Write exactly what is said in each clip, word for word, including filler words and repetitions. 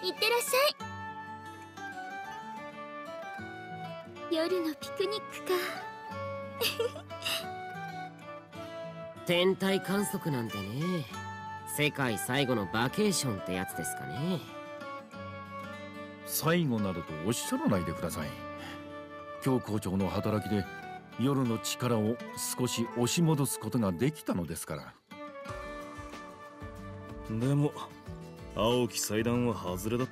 いってらっしゃい。夜のピクニックか。 天体観測なんてね、世界最後のバケーションってやつですかね。 最後などとおっしゃらないでください。今日校長の働きで夜の力を少し押し戻すことができたのですから。 でも青き祭壇は外れだった。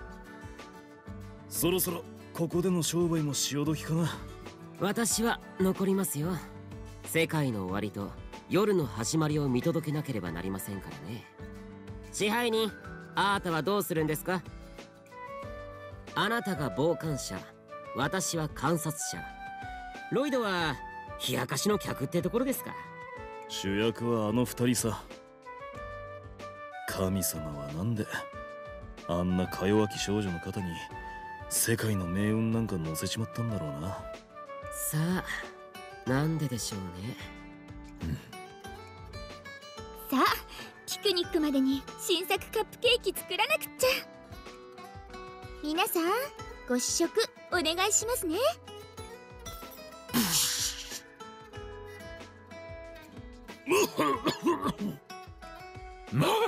そろそろここでの商売も潮時かな。 私は残りますよ。世界の終わりと夜の始まりを見届けなければなりませんからね。支配人、あなたはどうするんですか？あなたが傍観者、私は観察者、ロイドは冷やかしの客ってところですか。 主役はあの二人さ。神様はなんであんなか弱き少女の肩に世界の命運なんか乗せちまったんだろうな。 さあ、なんででしょうね。 さあ、ピクニックまでに新作カップケーキ作らなくっちゃ。皆さん、ご試食お願いしますね。 ま